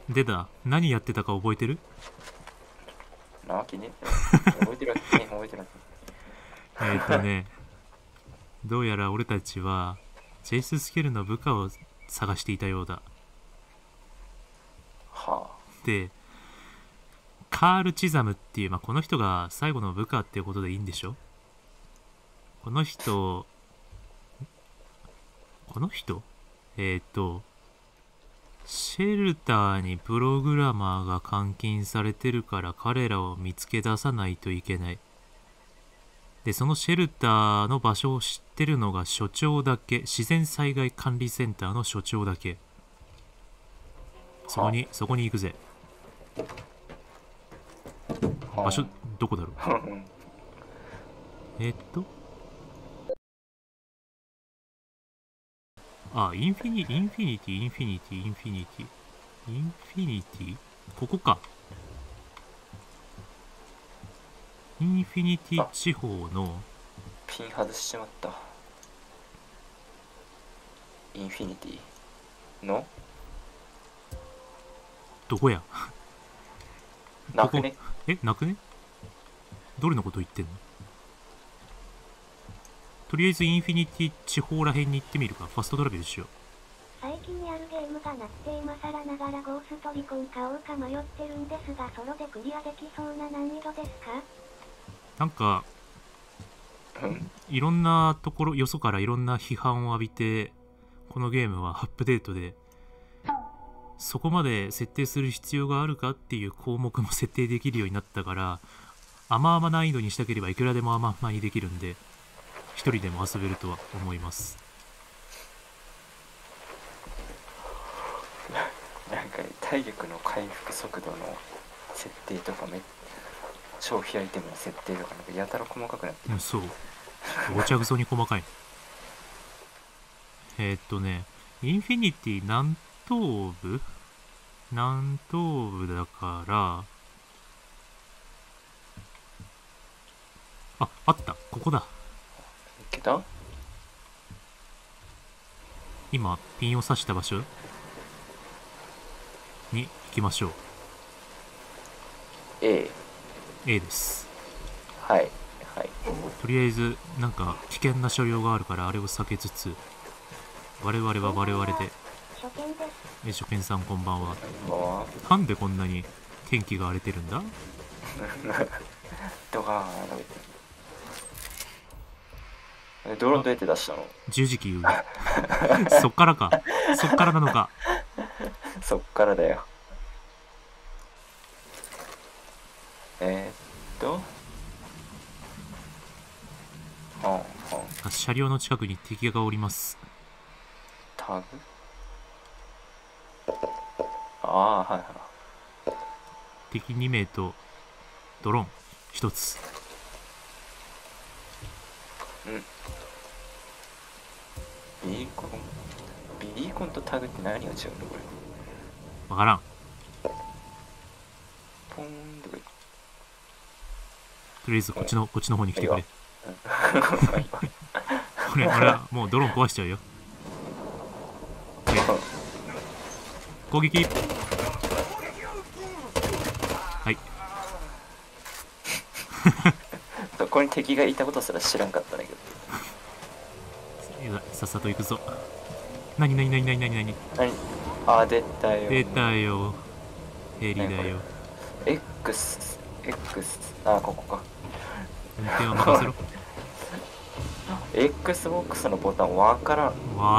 出た。何やってたか覚えてる？ なわけね覚えてるわけね覚えてるわね、どうやら俺たちはジェイス・スケルの部下を探していたようだ。 はで、カール・チザムっていう、この人が最後の部下っていうことでいいんでしょ？この人シェルターにプログラマーが監禁されてるから彼らを見つけ出さないといけない。で、そのシェルターの場所を知ってるのが所長だけ。自然災害管理センターの所長だけ。そこに行くぜ。 あ場所どこだろう？インフィニティ、ここか。インフィニティ地方のピン外しちまった。インフィニティのどこや？ なくね？ なくね？どれのこと言ってんの？とりあえずインフィニティ地方らへんに行ってみるか。ファストトラベルしよう。 最近やるゲームがなくて今更ながらゴーストリコン買おうか迷ってるんですが、ソロでクリアできそうな難易度ですか？ なんかいろんなところ、よそからいろんな批判を浴びて、このゲームはアップデートでそこまで設定する必要があるかっていう項目も設定できるようになったから、甘々難易度にしたければいくらでも甘々にできるんで、一人でも遊べるとは思います。 なんか体力の回復速度の設定とか消費アイテムの設定とかなんかやたら細かくなってる。 そう、ごちゃぐそに細かい。インフィニティ南東部だから、あった、ここだ。 いけた？ 今ピンを刺した場所に行きましょう。 A です。 はいはい。 とりあえずなんか危険な車両があるからあれを避けつつ、我々は我々で。 初見です。 初見さんこんばんは。 わなんでこんなに天気が荒れてるんだ？ ドガーン。ドローンどうやって出したの？ 十字キーそっからなのか。 そっからだよ。 車両の近くに敵がおります。 タグ？はいはい。 敵2名とドローン1つ。 ビーコンとタグって何が違うのこれ？ わからん。 ポーンとか。 とりあえずこっちの方に来てくれ。俺はもうドローン壊しちゃうよ。攻撃。はい。 そこに敵がいたことすら知らんかったんだけど。 さっさと行くぞ。何？ 出たよ。 出たよ。ヘリだよ。 X。ここか。 運転は任せろ。 Xbox のボタンわからん。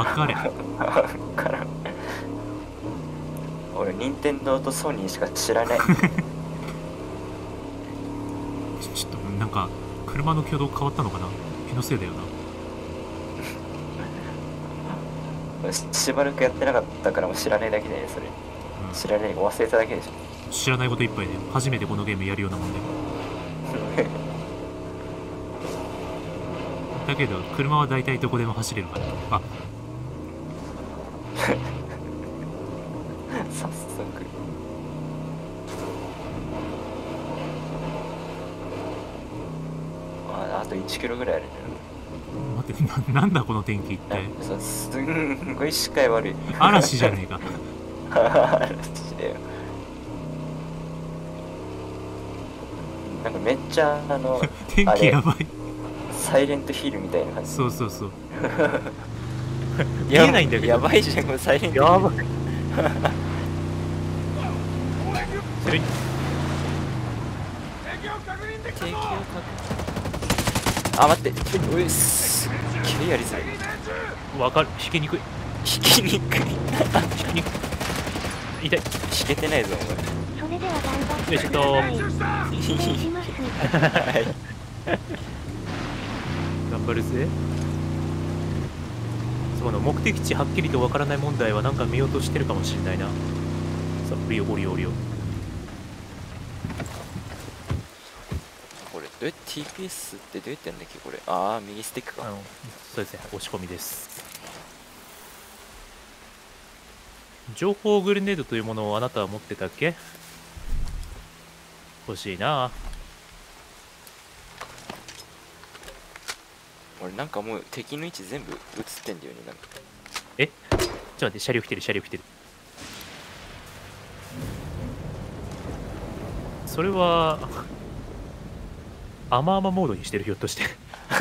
俺任天堂とソニーしか知らない。 ちょっとなんか車の挙動変わったのかな。気のせいだよな。 しばらくやってなかったからもう知らないだけで、それ、知らない忘れただけでしょ。 知らないこといっぱいで初めてこのゲームやるようなもんでだけど車は大体どこでも走れるから。 早速あと1キロぐらいあるんだよ。 待って、なんだこの天気って。 すんごい視界悪い。 嵐じゃねえか。 嵐だよ。 なんかめっちゃ天気やばい。 サイレントヒルみたいな感じ。 そうそうそう。見やえないんだけど。 やばいじゃんこれサイレントヒル。 やばい。それに敵をあ、待って、おいすっげえやりづらい。 わかる。引きにくい。 引きにくい。 引きにくい。痛い。 引けてないぞそれでは頑張ってよいしょください。 お前。 失礼します。 頑張るぜ。その目的地はっきりとわからない問題はなんか見落としてるかもしれないな。さあ、降りよ降りよ降りよ。 これどうやって TPS ってどうやってやんだっけこれ。ああ、右スティックか。 そうですね、押し込みです。情報グレネードというものをあなたは持ってたっけ？欲しいな。 俺なんかもう敵の位置全部映ってんだよね。なんかえ？ちょっと待って、車両来てる車両来てる。それは甘々モードにしてる、ひょっとして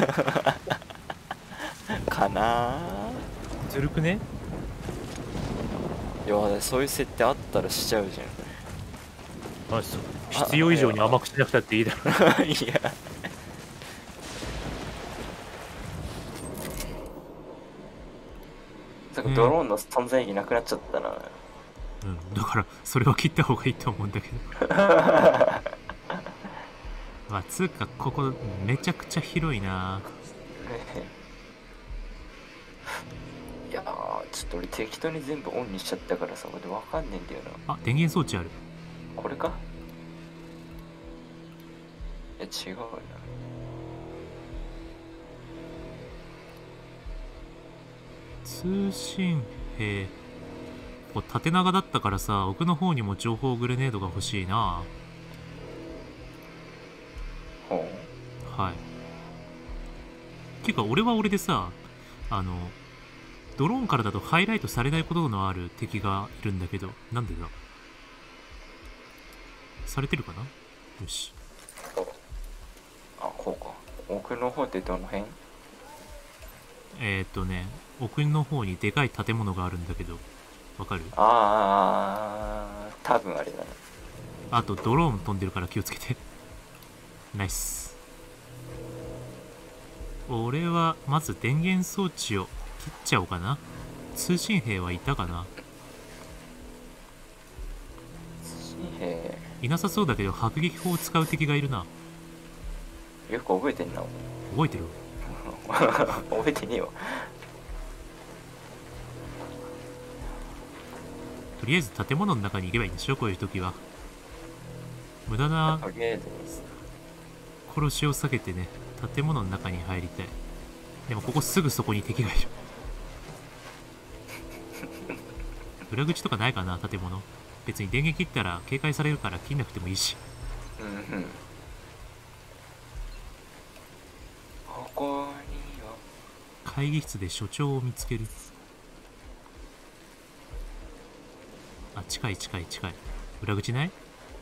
かなー。 ずるくね？ いやそういう設定あったらしちゃうじゃん。 あ、そう必要以上に甘くしなくたっていいだろう。 いやなんかドローンの存在意義なくなっちゃったな。 うん、だからそれは切った方がいいと思うんだけどまあつうかここめちゃくちゃ広いな。 いやーちょっと俺適当に全部オンにしちゃったからさ、これわかんねえんだよな。 あ、電源装置ある。 これか。いや違うな。 通信兵、こう縦長だったからさ、奥の方にも情報グレネードが欲しいな。 ほう。 はい。ていうか俺は俺でさ、ドローンからだとハイライトされないことのある敵がいるんだけど、なんでだ？されてるかな？よし。 あ、こうか。奥の方ってどの辺？ 奥の方にでかい建物があるんだけど、わかる？ あー、多分あれだね。 あとドローン飛んでるから気をつけて。ナイス。俺はまず電源装置を切っちゃおうかな。通信兵はいたかな？いなさそうだけど迫撃砲を使う敵がいるな。 よく覚えてんな。 覚えてる？ 覚えてねえよ。 とりあえず建物の中に行けばいいんでしょ、こういう時は。無駄なとりあえず殺しを避けてね、建物の中に入りたい。でもここすぐそこに敵がいる。裏口とかないかな、建物。別に電源切ったら警戒されるから切んなくてもいいし。 うんうん。ここには会議室で所長を見つける。あ、近い近い近い。裏口ない？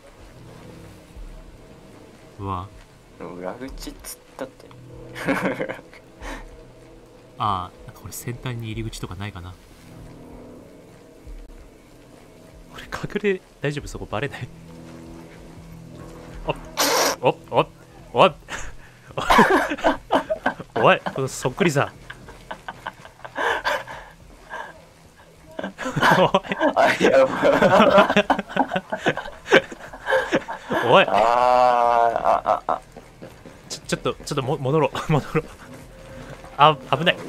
うわ。 裏口っつったって。 ああ、なんかこれ先端に入り口とかないかな。これ隠れ大丈夫？そこバレない？おおおい、このそっくりさん。 あ、やばい。 おい、ちょっと戻ろう戻ろう。あ、危ない。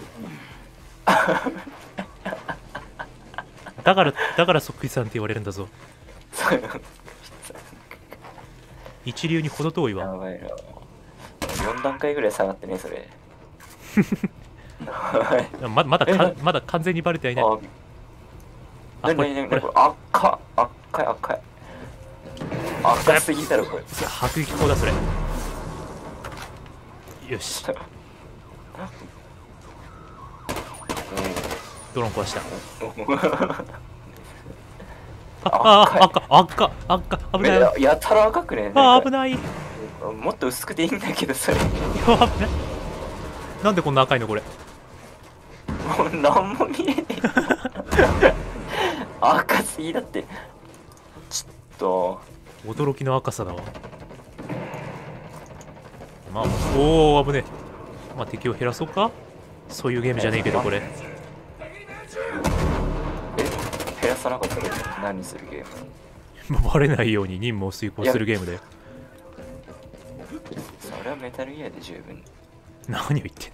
だからそっくりさんって言われるんだぞ。一流に程遠いわ。 やばいな。4段階ぐらい下がってね、それ。 まだ完全にバレてはいない。 あ、これ赤い。赤すぎたらこれ。 迫撃砲だそれ。よし。ドローン壊した。赤危ない。 やたら赤くね。 あ、危ない。 もっと薄くていいんだけどそれやばっなんでこんな赤いのこれ。 もう何も見えねえ赤すぎだって。ちょっと驚きの赤さだわ。まあおお危ねえ。まあ敵を減らそうか。そういうゲームじゃねえけどこれ。 減らさなかったら何するゲーム？ バレないように任務を遂行するゲームだよ。 それはメタルギアで十分。 何を言ってん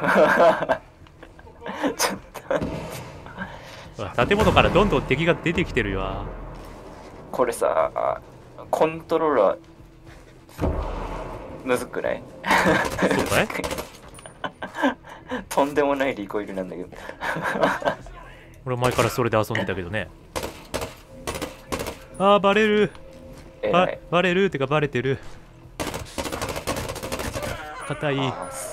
ちょっと待っての。建物からどんどん敵が出てきてるよ。 これさコントローラーむずくない？ そうかい？ とんでもないリコイルなんだけど俺前からそれで遊んでたけどね。あーバレる。バレるってかバレてる。硬い。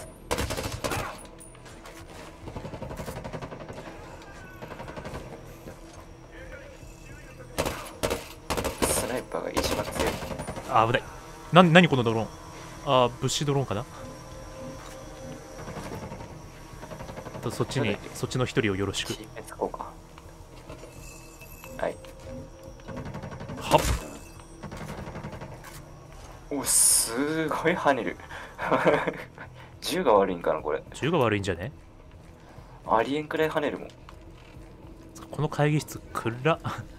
スナイパーが一番強い。 あー危ない。何このドローン。あー物資ドローンかな。そっちの一人をよろしく。 はい。 はっ。 おすごい跳ねる銃が悪いんかなこれ。 銃が悪いんじゃね。 ありえんくらい跳ねるもん。 この会議室暗っ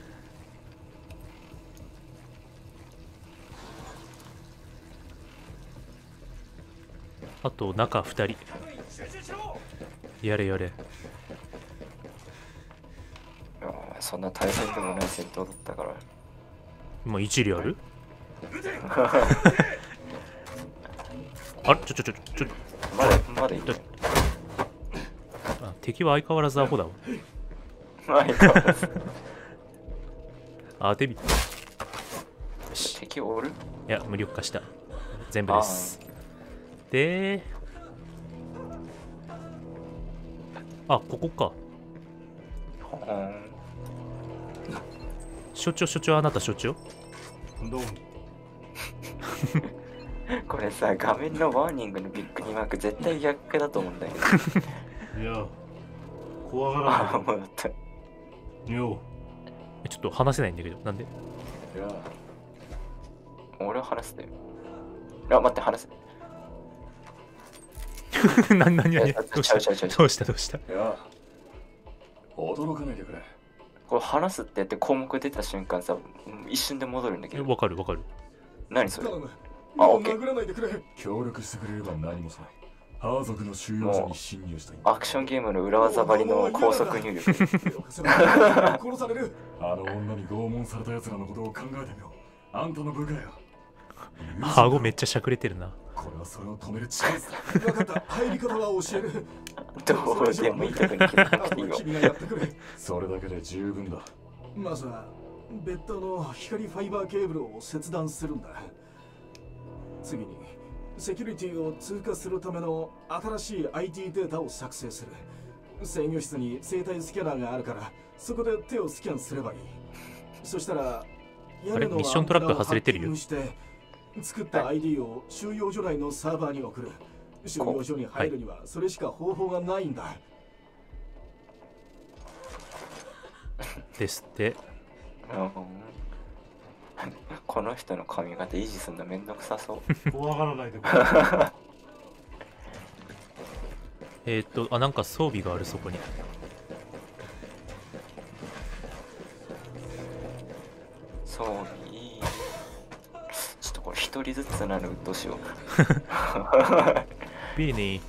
あと中2人やれやれ。 そんな大変でもない戦闘だったから今一理あるあれちょまだいる。 あ敵は相変わらずアホだわ。 相変わらずあデビ敵おる？ いや無力化した。全部です。でここか。所長あなた所長どうもこれさ画面のワーニングのビッグニマーク絶対逆だと思うんだけどいや怖がらないもうだったよ。 ちょっと話せないんだけどなんで。 いや俺は話すで。あ待って話す何どうしたいや驚かないでくれ。 これ話すってやって項目出た瞬間さ一瞬で戻るんだけど。 わかる何それ。 オッケー。協力してくれれば何もさない。ハー族の収容所に侵入したい。 アクションゲームの裏技張りの高速入力殺される。あの女に拷問された奴らのことを考えてみろ。あんたの部下や。 顎めっちゃしゃくれてるな。 これはそれを止めるチャンスだ。分かった。入り方は教える。 どうでもいいとこに気づかなくていいよ。 それだけで十分だ。 まずは別途の光ファイバーケーブルを切断するんだ。次にセキュリティを通過するための新しい IT データを作成する。制御室に生体スキャナーがあるからそこで手をスキャンすればいい。そしたらあれミッショントラック外れてるよ。 作った ID を収容所内のサーバーに送る。収容所に入るにはそれしか方法がないんだ。 ですって。 この人の髪型維持するのめんどくさそう怖がらないでくれ。なんか装備があるそこに。 装備ちょっとこれ一人ずつなるどうしようビーニー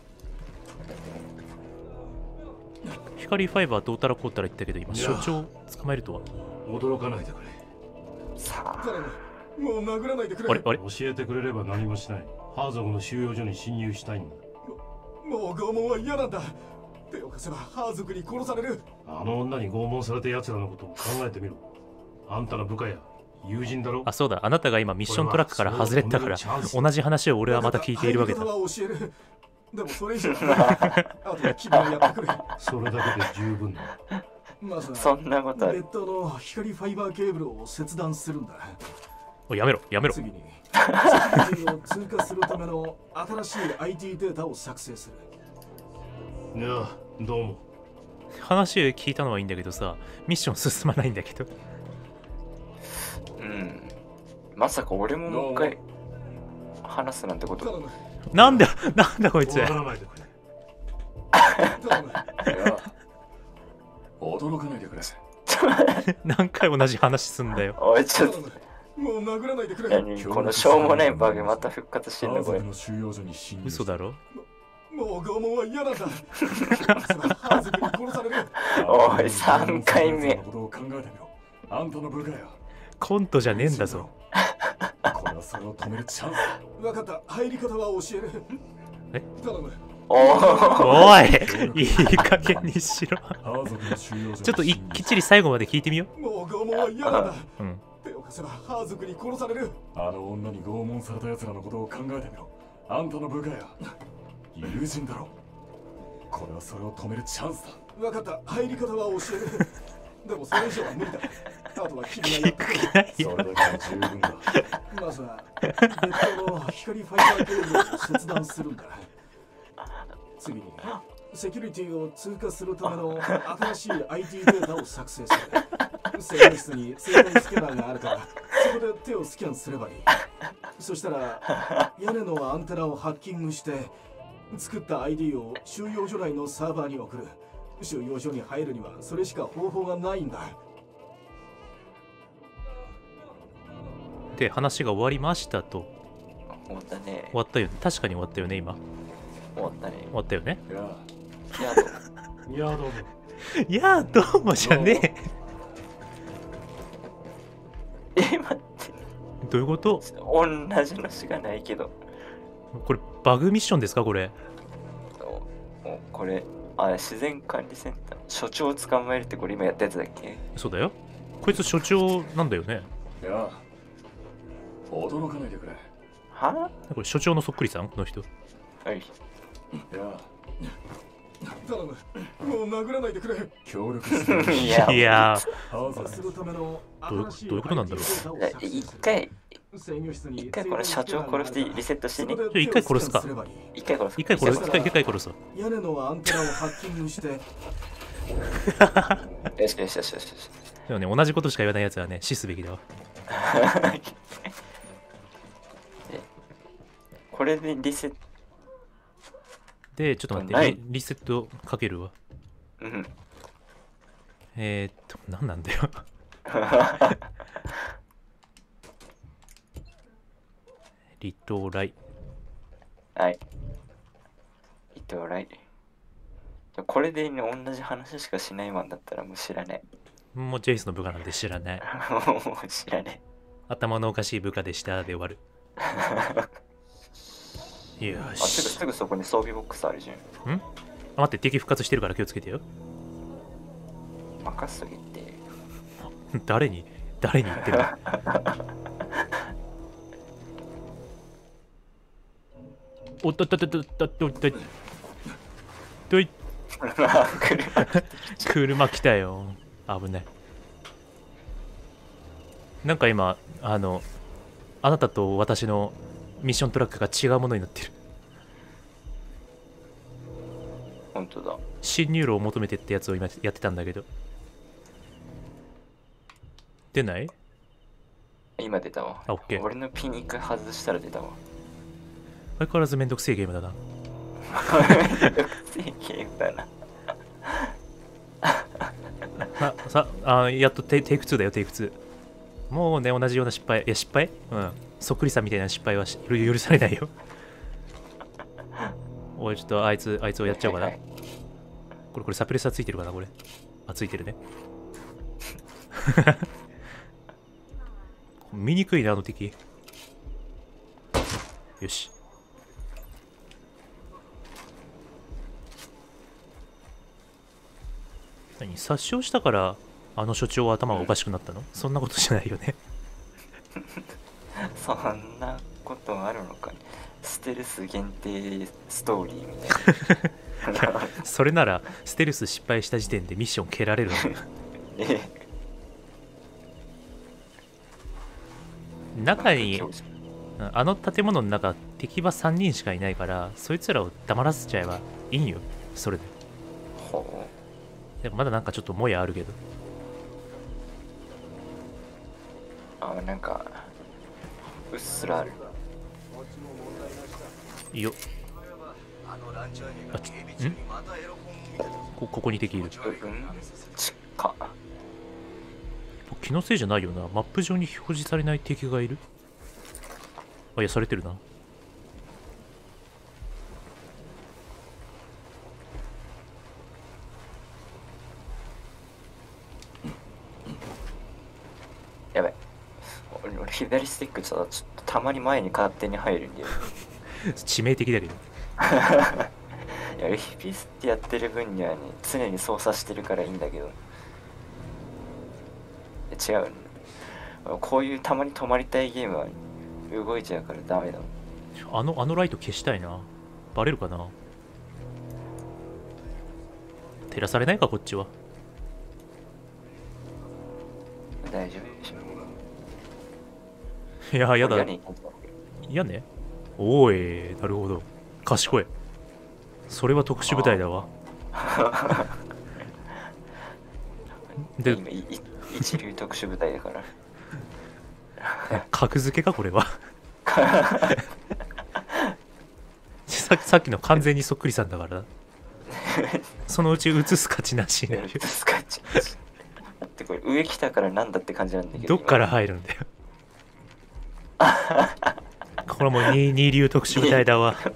光ファイバーどうたらこうたら言ったけど今所長捕まえるとは。 驚かないでくれ。 さあもう殴らないでくれ。 あれ教えてくれれば何もしない。ハー族の収容所に侵入したいんだ。 もう拷問は嫌なんだ。手を貸せばハー族に殺される。 あの女に拷問された奴らのことを考えてみろ。あんたの部下や友人だろ。 あそうだあなたが今ミッショントラックから外れたから同じ話を俺はまた聞いているわけだ。 でもそれ以上あとは君がやってくれ。 それだけで十分だ。 まずはそんなことある。 別途の光ファイバーケーブルを切断するんだ。 やめろ次にセキュリティを通過するための新しい IT データを作成する。 いや、どうも。 話聞いたのはいいんだけどさ、ミッション進まないんだけど。 うん。まさか俺ももう一回話すなんてこと。 頼む。 なんだこいつ。 わからないでくれ。 頼む。 いや、驚かないでくれ。 何回同じ話すんだよ。 おい、ちょっと。 頼む。もう殴らないでくれ。 何このしょうもないバグまた復活してんだこれ。 の収容所に侵入。 嘘だろ。 もう拷問は嫌なんだ。ハーズクに殺される。 おい、3回目。 あんたの部下や。 コントじゃねえんだぞ。 これはそれを止めるチャンス。 分かった。入り方は教える。 え頼む。 おい、いい加減にしろ。 ハー族の収容所にちょっときっちり最後まで聞いてみよもう拷問は嫌なんだ。 う。うん。 手を貸せばハーズクに殺される。 あの女に拷問された奴らのことを考えてみろ。あんたの部下や。友人だろ。これはそれを止めるチャンスだ。 分かった。入り方は教える。でもそれ以上は無理だ。あとは君がや聞ってく気ないよ。 それだけは十分だ。 まずは別途の光ファイバーケーブルを切断するんだ。次にセキュリティを通過するための新しい IT データを作成する。制御室に生体スキャナーがあるから、そこで手をスキャンすればいい。そしたら屋根のアンテナをハッキングして作った ID を収容所内のサーバーに送る。収容所に入るにはそれしか方法がないんだ。 で、話が終わりましたと。 終わったね。 終わったよね。確かに終わったよね、今。 終わったね。 終わったよね。 いや、 いや、 いやどうも。 いやー、どうもじゃね待って。 え。どういうこと？ 同じのしかないけど。 これ、バグミッションですか、これ。 これ、自然管理センター。所長を捕まえるってこれ今やったやつだっけ？ そうだよ。こいつ所長なんだよね。 いや、驚かないでくれ。 はこれ所長のそっくりさんこの人。 はい。 いや、 頼む。もう殴らないでくれ。 協力してくれ。 いや、 いやハー族するための新しいどういうことなんだろう。 一回この社長殺してリセットしてね。 一回殺すか。 一回殺す。 一回殺す。 屋根のアンテナをハッキングして。 よしよしよしよし。 でもね、同じことしか言わないやつはね、死すべきだわ。 これでリセット。 で、ちょっと待って、リセットかけるわ。 うん。 何なんだよ。リトライ。 はい。リトライ。これで、ね、同じ話しかしないマンだったらもう知らない。 もうジェイスの部下なんて知らない。 もう知らない。 頭のおかしい部下でしたで終わる。よし。 すぐそこに装備ボックスあるじゃん。 待って、敵復活してるから気をつけてよ。 任せとけって。 誰に言ってるの？おっとっとっとっとっとっとっとっとい車来たよ。危ない。なんか今あなたと私のミッショントラックが違うものになってる。 本当だ。 侵入路を求めてってやつを今やってたんだけど。出ない？ 今出たわ。 あ、オッケー。 俺のピン一回外したら出たわ。 相変わらずめんどくせえゲームだな。 めんどくせえゲームだな。 やっとテイク2だよ、テイク2。もうね、同じような失敗。いや、失敗？うん。そっくりさんみたいな失敗は許されないよ。おい、ちょっとあいつをやっちゃおうかな。これサプレッサーついてるかな、これ。あ、ついてるね。見にくいな、あの敵。よし。何、殺傷したからあの所長は頭がおかしくなったの？そんなことじゃないよね。 そんなことあるのか。ステルス限定ストーリーみたいな。 それならステルス失敗した時点でミッション蹴られるの。 あの建物の中敵は3人しかいないから、そいつらを黙らせちゃえばいいんよ、それで。 ほでもまだなんかちょっともやあるけど。 う。なんかうっすらある。 いいよ。あちんここに敵いる。 ちっか。 気のせいじゃないよな。マップ上に表示されない敵がいる。あ、いや、されてるな。 やばい。俺左スティックちょっとたまに前に勝手に入るんだよ。 致命的だけど。 いや FPS ってやってる分にはね、常に操作してるからいいんだけど、違う、こういうたまに止まりたいゲームは動いちゃうからダメだ。 あのライト消したいな。バレるかな。照らされないかこっちは。 大丈夫でしょ。 いや、やだ。 屋根行こう。 いやね。おーい、なるほど。賢い。それは特殊部隊だわ。で、 今一流特殊部隊だから。 格付けかこれは。さっきの完全にそっくりさんだからな。そのうち映す価値なしね。 スカッチだってこれ上来たからなんだって感じなんだけど、 どっから入るんだよ。これもう二流特殊部隊だわ。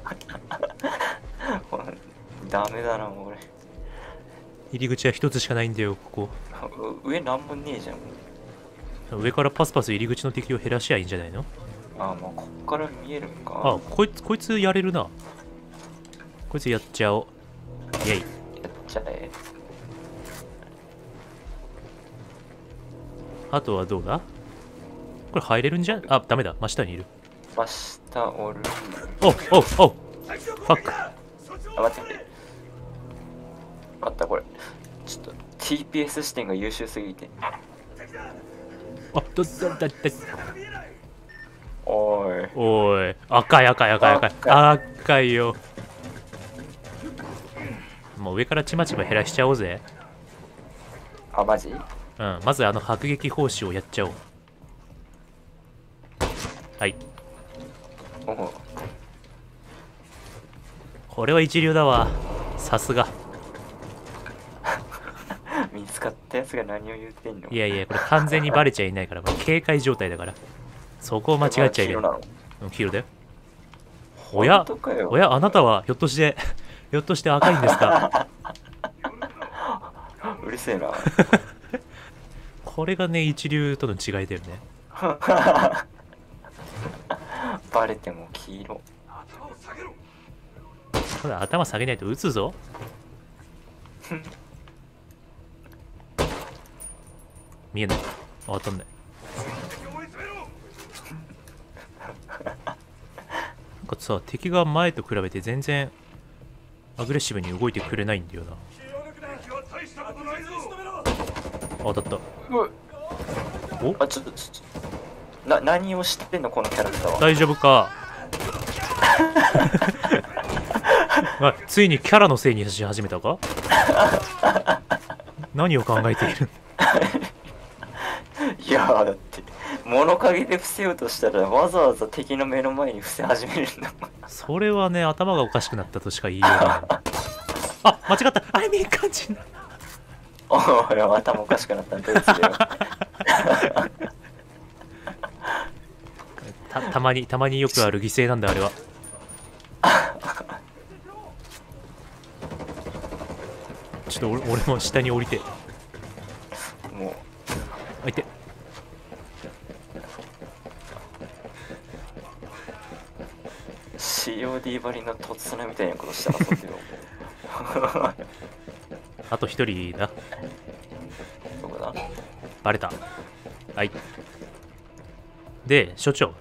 ダメだなもう俺。 入り口は一つしかないんだよこ上なんもねえじゃん。 こ。上からパスパス入り口の敵を減らしゃいいんじゃないの。 もうこっから見えるんか。 あ、こいつやれるな。こいつやっちゃおう。イェイ。 やっちゃえ。 あとはどうだ。これ入れるんじゃ。あ、ダメだ、真下にいる。 真下おる。 おうおうおう、ファック。 待って。待った、これちょっと TPS 視点が優秀すぎて。 あ、 おいおい、赤い赤いよ。もう上からちまちま減らしちゃおうぜ。 マジ。 うん、まず迫撃砲手をやっちゃおう。はい。 おこれは一流だわ。さすが。 見つかったやつが何を言ってんの。 いやいや、これ完全にバレちゃいないから、警戒状態だから。そこを間違っちゃいけない。黄色だよ。おや、あなたはひょっとして赤いんですか。 うるせえな。 これがね、一流との違いだよね。 バレても黄色。 ただ頭下げないと撃つぞ。見えない。当たんない。なんかさ、敵が前と比べて全然アグレッシブに動いてくれないんだよな。当たった。お、 ちょっと何を知ってんのこのキャラクターは。 大丈夫か。ついにキャラのせいにし始めたか。何を考えている。 いやだって物陰で伏せようとしたらわざわざ敵の目の前に伏せ始めるんだもん。 それはね、頭がおかしくなったとしか言いようがない。あ、間違った。あれ民間人だ。 おい、頭おかしくなったんだよ。 たまによくある犠牲なんだあれは。ちょっと俺も下に降りて。 もうあ、いて。 COD ばりのとつなみたいなことしたらそっちの。 あと一人だ。 どこだ。 バレた。はい。で、所長。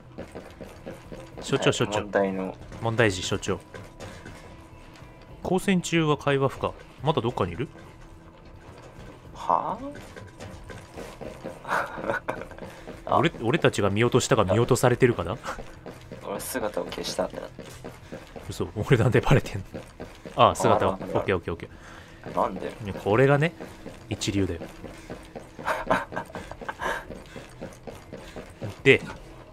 問題児所長。交戦中は会話不可。まだどっかにいる？ はあ？俺たちが見落としたか見落とされてるかな。 姿を消したってなって。 嘘、俺なんでバレてんの？ああ、姿を。オあらッケーオッケーオッケなんで？ ー。これがね、一流だよ。で、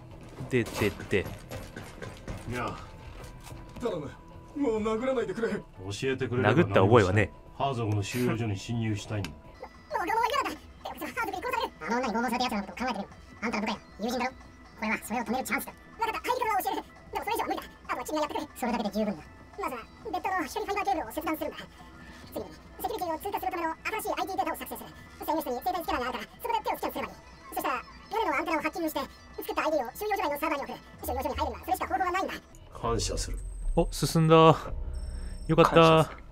いや、 頼む、もう殴らないでくれ。 教えてくれれば殴った覚えはね。 ハーゾグの収容所に侵入したいんだ。 あの女に拷問された奴らのことを考えてみろ。あんたの部下や友人だろ。これはそれを止めるチャンスだ。分かった、入り方は教える。でもそれ以上は無理だ。あとは君がやってくれ。それだけで十分だ。まずはベッドの光ファイバーケーブルを切断するんだ。次にセキュリティを通過するための新しい ID データを作成する。専用室に生体スキャナーがあるから、そこで手をスキャンすればいい。そしたら屋根のアンテナをハッキングして作った ID を収容所内のサーバーに送る。収容所に入るにはそれしか方法がないんだ。 感謝する。 お、進んだ。よかっ感謝すた。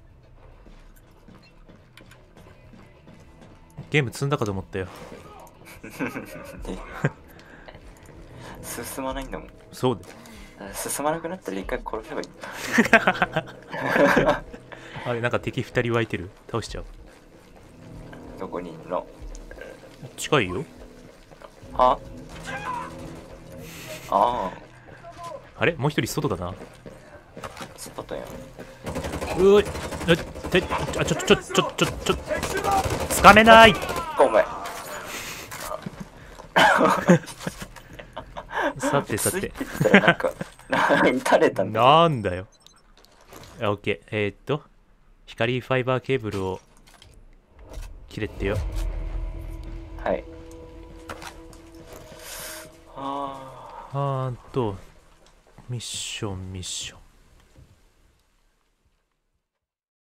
ゲーム積んだかと思ったよ。 進まないんだもん。 そうだよ。 進まなくなったら一回殺せばいい。 あれ、なんか敵2人湧いてる。倒しちゃう。 どこにいるの？ 近いよ。 は？ああれもう一人外だな。 あ、スポットやん。 うおい、つかめない。 ごめん。 さてさて。 ついてったらなんか、撃たれたんだ。 なんだよ。オッケー。光ファイバーケーブルを切れってよ。 はい。 ミッション。